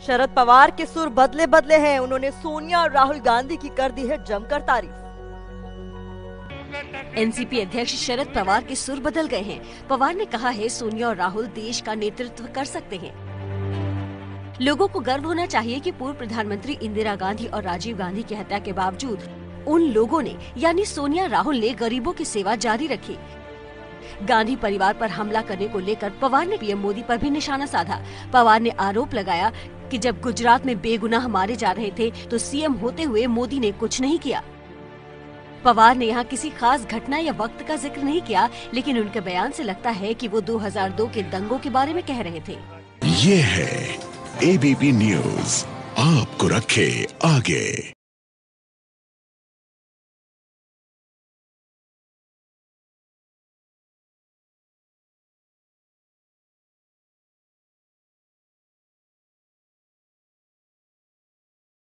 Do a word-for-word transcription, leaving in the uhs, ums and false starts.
शरद पवार के सुर बदले बदले हैं। उन्होंने सोनिया और राहुल गांधी की कर दी है जमकर तारीफ। एनसीपी अध्यक्ष शरद पवार के सुर बदल गए हैं। पवार ने कहा है सोनिया और राहुल देश का नेतृत्व कर सकते हैं। लोगों को गर्व होना चाहिए कि पूर्व प्रधानमंत्री इंदिरा गांधी और राजीव गांधी की हत्या के बावजूद उन लोगों ने यानी सोनिया राहुल ने गरीबों की सेवा जारी रखी। गांधी परिवार पर हमला करने को लेकर पवार ने पीएम मोदी पर भी निशाना साधा। पवार ने आरोप लगाया कि जब गुजरात में बेगुनाह मारे जा रहे थे तो सीएम होते हुए मोदी ने कुछ नहीं किया। पवार ने यहाँ किसी खास घटना या वक्त का जिक्र नहीं किया, लेकिन उनके बयान से लगता है कि वो दो हज़ार दो के दंगों के बारे में कह रहे थे। ये है एबीपी न्यूज़, आपको रखे आगे।